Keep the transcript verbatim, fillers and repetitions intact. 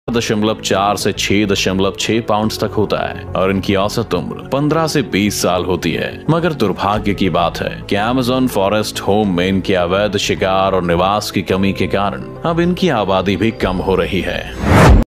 दशमलव चार से छह दशमलव छह पाउंड तक होता है और इनकी औसत उम्र पंद्रह से बीस साल होती है। मगर दुर्भाग्य की बात है कि अमेज़न फॉरेस्ट होम में इनके अवैध शिकार और निवास की कमी के कारण अब इनकी आबादी भी कम हो रही है।